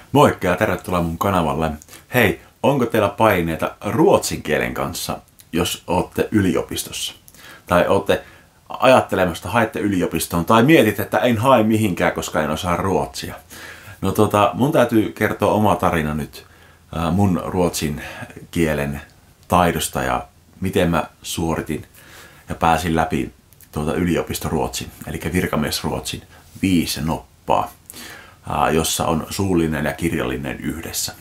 Moikka ja tervetuloa mun kanavalle. Hei, onko teillä paineita ruotsin kielen kanssa, jos olette yliopistossa? Tai olette ajattelemassa, haette yliopistoon, tai mietit, että en hae mihinkään, koska en osaa ruotsia. No mun täytyy kertoa oma tarina nyt mun ruotsin kielen taidosta ja miten mä suoritin ja pääsin läpi yliopistoruotsin, eli virkamiesruotsin 5 noppaa, jossa on suullinen ja kirjallinen yhdessä.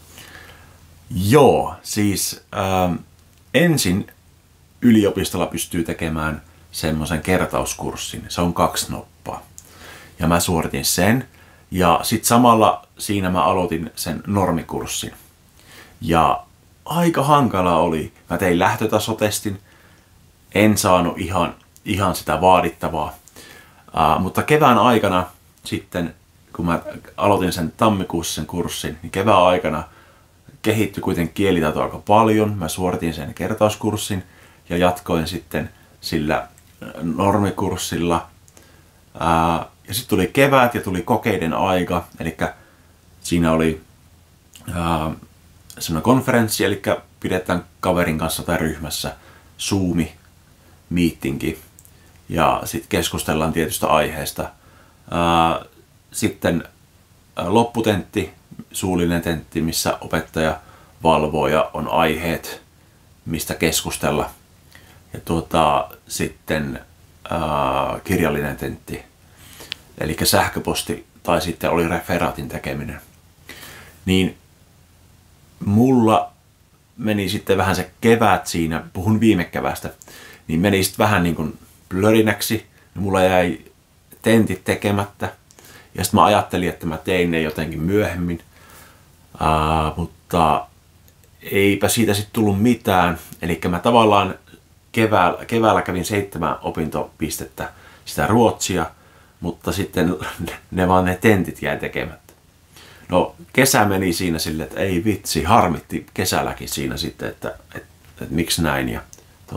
Joo, siis ensin yliopistolla pystyy tekemään semmoisen kertauskurssin. Se on 2 noppaa. Ja mä suoritin sen. Ja sit samalla siinä mä aloitin sen normikurssin. Ja aika hankala oli. Mä tein lähtötasotestin. En saanut ihan sitä vaadittavaa. Mutta kevään aikana sitten, kun mä aloitin sen tammikuussa sen kurssin, niin kevään aikana kehittyi kuitenkin kielitaito aika paljon. Mä suoritin sen kertauskurssin ja jatkoin sitten sillä normikurssilla. Ja sitten tuli kevät ja tuli kokeiden aika. Eli siinä oli semmoinen konferenssi, eli pidetään kaverin kanssa tai ryhmässä Zoom-miittinki. Ja sitten keskustellaan tietystä aiheesta. Sitten lopputentti, suullinen tentti, missä opettaja valvoo ja on aiheet, mistä keskustella. Ja sitten kirjallinen tentti, eli sähköposti tai sitten oli referaatin tekeminen. Niin mulla meni sitten vähän se kevät siinä, puhun viime keväästä, niin meni sitten vähän niin kuin plörinäksi. Mulla jäi tentit tekemättä. Ja sitten mä ajattelin, että mä tein ne jotenkin myöhemmin. Mutta eipä siitä sitten tullut mitään. Eli mä tavallaan keväällä kävin 7 opintopistettä sitä ruotsia, mutta sitten ne tentit jäi tekemättä. No kesä meni siinä silleen, että ei vitsi, harmitti kesälläkin siinä sitten, että miksi näin. Ja,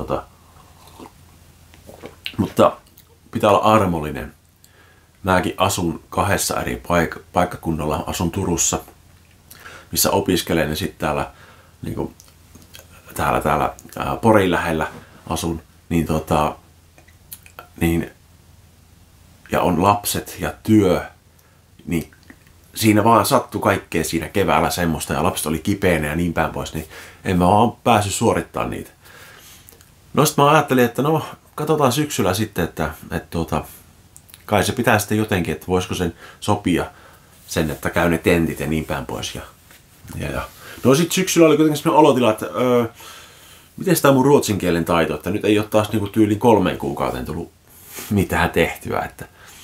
mutta pitää olla armollinen. Mäkin asun 2 eri paikkakunnalla. Asun Turussa, missä opiskelen, ja sitten täällä Porin lähellä asun. Ja on lapset ja työ, niin siinä vaan sattui kaikkea siinä keväällä semmoista, ja lapset oli kipeänä ja niin päin pois, niin en mä vaan päässyt suorittamaan niitä. No sit mä ajattelin, että katsotaan syksyllä sitten, että kai se pitää sitten jotenkin, että voisiko sen sopia sen, että käy ne tentit ja niin päin pois. No sit syksyllä oli kuitenkin sellainen olotila, että miten tämä mun ruotsin kielen taito, että nyt ei ole taas niinku tyyliin 3 kuukauteen tullut mitään tehtyä, että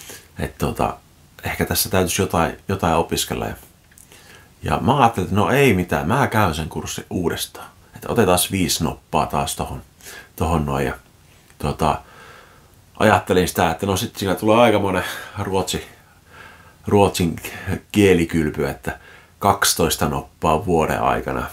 ehkä tässä täytyisi jotain opiskella. Ja mä ajattelin, että no ei mitään, mä käyn sen kurssin uudestaan. Että otetaan 5 noppaa taas tohon noin. Ja ajattelin sitä, että no sitten siinä tulee aikamoinen ruotsin kielikylpy, että 12 noppaa vuoden aikana.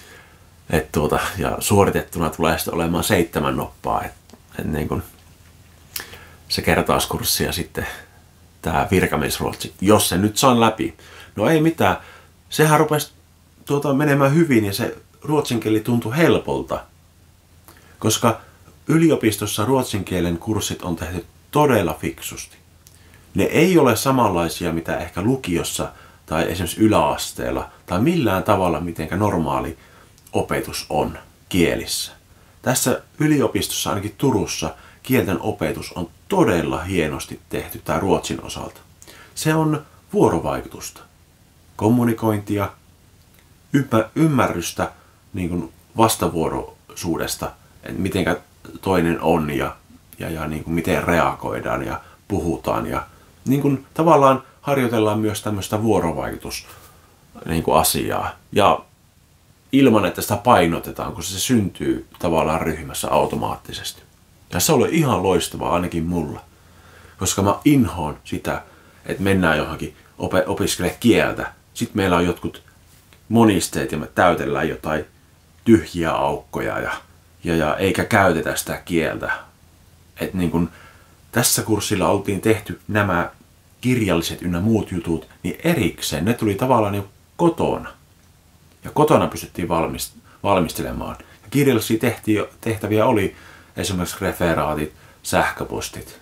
Ja suoritettuna tulee sitten olemaan 7 noppaa. Niin kun se kertauskurssi ja sitten tämä virkamiesruotsi, jos se nyt saan läpi. No ei mitään, sehän rupesi menemään hyvin ja se ruotsin kieli tuntui helpolta. Koska yliopistossa ruotsin kielen kurssit on tehty todella fiksusti. Ne ei ole samanlaisia, mitä ehkä lukiossa tai esimerkiksi yläasteella tai millään tavalla, mitenkä normaali opetus on kielissä. Tässä yliopistossa, ainakin Turussa, kielten opetus on todella hienosti tehty tämä ruotsin osalta. Se on vuorovaikutusta, kommunikointia, ymmärrystä niin kuin vastavuoroisuudesta, että mitenkä toinen on ja niin kuin miten reagoidaan ja puhutaan ja niin kuin tavallaan harjoitellaan myös tämmöistä vuorovaikutusasiaa ja ilman, että sitä painotetaan, kun se syntyy tavallaan ryhmässä automaattisesti. Ja se oli ihan loistavaa ainakin mulla, koska mä inhoon sitä, että mennään johonkin opiskelemaan kieltä. Sitten meillä on jotkut monisteet ja me täytellään jotain tyhjiä aukkoja ja eikä käytetä sitä kieltä. Et niin kun tässä kurssilla oltiin tehty nämä kirjalliset ynnä muut jutut, niin erikseen ne tuli tavallaan niin kotona. Ja kotona pystyttiin valmistelemaan. Ja kirjallisia tehtäviä oli esimerkiksi referaatit, sähköpostit.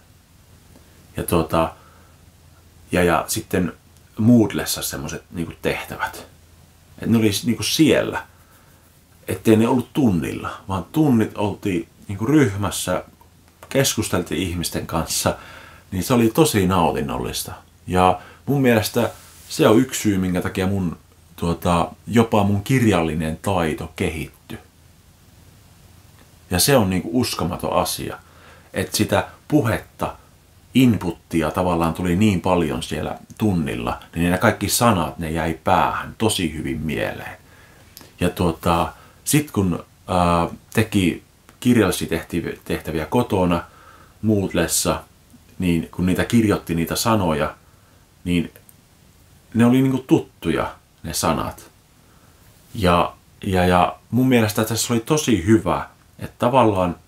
Ja sitten Moodlessa semmoiset niinku tehtävät. Et ne oli niinku siellä. Ettei ne ollut tunnilla, vaan tunnit oltiin niinku ryhmässä, keskusteltiin ihmisten kanssa, niin se oli tosi nautinnollista. Ja mun mielestä se on yksi syy, minkä takia jopa mun kirjallinen taito kehittyi. Ja se on niinku uskomaton asia, että sitä puhetta, inputtia tavallaan tuli niin paljon siellä tunnilla, niin ne kaikki sanat, ne jäi päähän tosi hyvin mieleen. Ja sitten kun teki kirjallisia tehtäviä kotona, Moodlessa, niin kun niitä kirjoitti niitä sanoja, niin ne oli niinku tuttuja ne sanat. Ja mun mielestä tässä oli tosi hyvä, että tavallaan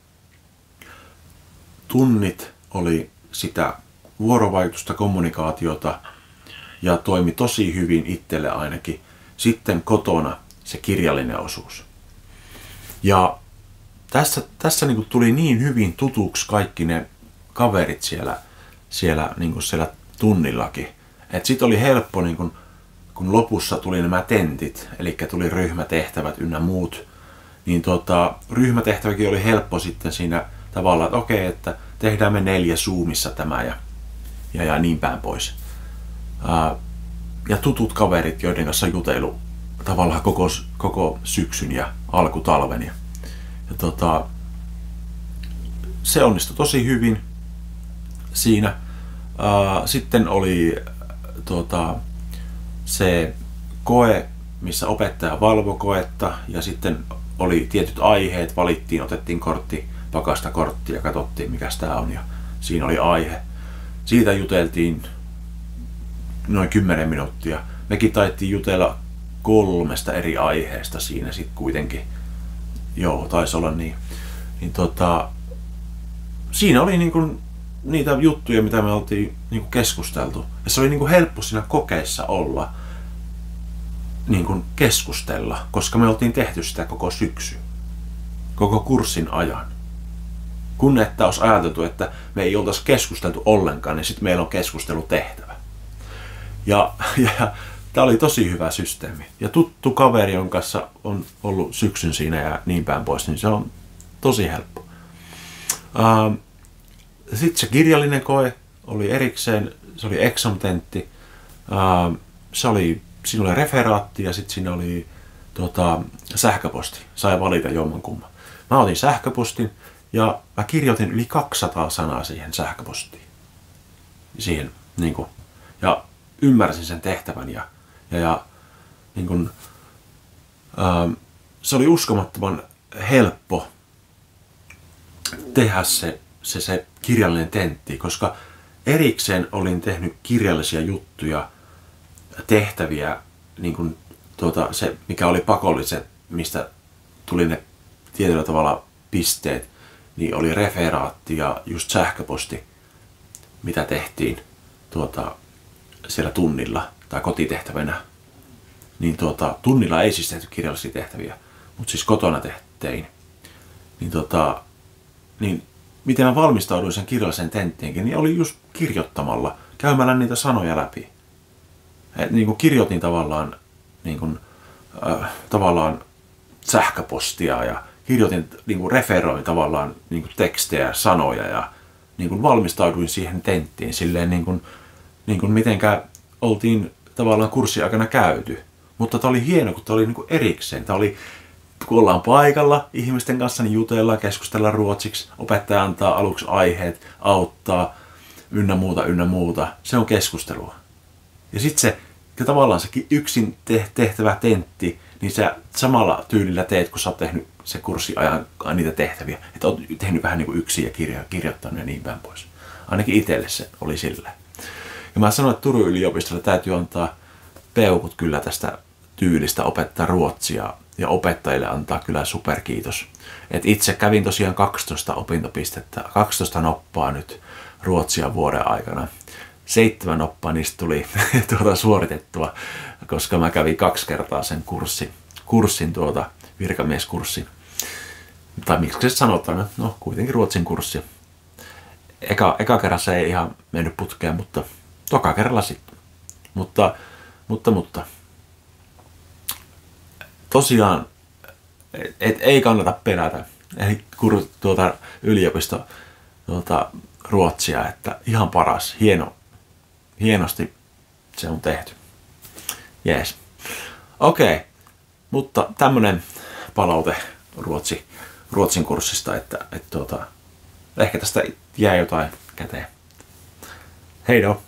tunnit oli sitä vuorovaikutusta, kommunikaatiota ja toimi tosi hyvin itselle ainakin. Sitten kotona se kirjallinen osuus. Ja tässä niin kuin tuli niin hyvin tutuksi kaikki ne kaverit siellä tunnillakin. Että sit oli helppo, niin kun lopussa tuli nämä tentit, eli tuli ryhmätehtävät ynnä muut, niin ryhmätehtäväkin oli helppo sitten siinä tavalla, että okei, että tehdään me 4 Zoomissa tämä ja niin päin pois. Ja tutut kaverit, joiden kanssa jutellut tavallaan koko syksyn ja alkutalven. Ja se onnistui tosi hyvin siinä. Sitten oli se koe, missä opettaja valvoi koetta, ja sitten oli tietyt aiheet, valittiin, otettiin pakasta korttia ja katsottiin mikä tämä on, ja siinä oli aihe. Siitä juteltiin noin 10 minuuttia. Mekin taittiin jutella 3 eri aiheesta siinä sitten kuitenkin. Joo, taisi olla niin. Siinä oli niinku niitä juttuja, mitä me oltiin niinku keskusteltu. Ja se oli niinku helppo siinä kokeessa olla, niinku keskustella, koska me oltiin tehty sitä koko syksy, koko kurssin ajan. Kun että olisi ajateltu, että me ei oltaisi keskusteltu ollenkaan, niin sitten meillä on keskustelutehtävä. Ja tämä oli tosi hyvä systeemi. Ja tuttu kaveri, jonka kanssa on ollut syksyn siinä ja niin päin pois, niin se on tosi helppo. Sitten se kirjallinen koe oli erikseen, se oli exam-tentti. Siinä oli referaatti ja sitten siinä oli sähköposti. Sai valita jommankumman. Mä otin sähköpostin ja mä kirjoitin yli 200 sanaa siihen sähköpostiin. Siihen, niin kuin, ja ymmärsin sen tehtävän ja niin kuin, se oli uskomattoman helppo tehdä se kirjallinen tentti, koska erikseen olin tehnyt kirjallisia juttuja, tehtäviä, niin kuin, se mikä oli pakolliset, mistä tuli ne tietyllä tavalla pisteet, niin oli referaatti ja just sähköposti, mitä tehtiin siellä tunnilla tai kotitehtävänä. Niin tunnilla ei siis tehty kirjallisia tehtäviä, mutta siis kotona tein. Niin miten mä valmistauduin sen kirjalliseen tenttiinkin, niin oli just kirjoittamalla, käymällä niitä sanoja läpi. Niin kuin kirjoitin tavallaan sähköpostia ja kirjoitin, niin kuin referoin tavallaan niin kuin tekstejä, sanoja ja niin kuin valmistauduin siihen tenttiin silleen niin kuin mitenkä oltiin tavallaan kurssin aikana käyty. Mutta tämä oli hieno, kun tämä oli niin kuin erikseen. Tämä oli, kun ollaan paikalla ihmisten kanssa, niin jutellaan, keskustellaan ruotsiksi, opettaja antaa aluksi aiheet, auttaa, ynnä muuta. Se on keskustelua. Ja sitten se, tavallaan se yksin tehtävä tentti, niin sä samalla tyylillä teet, kun sä oot tehnyt se kurssiajan niitä tehtäviä. Että oot tehnyt vähän niin kuin yksin ja kirjoittanut ja niin päin pois. Ainakin itselle se oli sillä. Ja mä sanoin, että Turun yliopistolle täytyy antaa peukut kyllä tästä tyylistä opettaa ruotsia. Ja opettajille antaa kyllä superkiitos. Et itse kävin tosiaan 12 opintopistettä, 12 noppaa nyt ruotsia vuoden aikana. 7 noppaa niistä tuli suoritettua, koska mä kävin 2 kertaa sen kurssin virkamieskurssin. Tai miksi se sanotaan, no kuitenkin ruotsin kurssi. Eka kerrassa ei ihan mennyt putkeen, mutta toka kerralla sitten. Mutta tosiaan ei kannata pelätä. Eli yliopisto ruotsia, että ihan paras, hienosti se on tehty. Jees. Okei, mutta tämmönen palaute ruotsin kurssista, että ehkä tästä jää jotain käteen. Heido!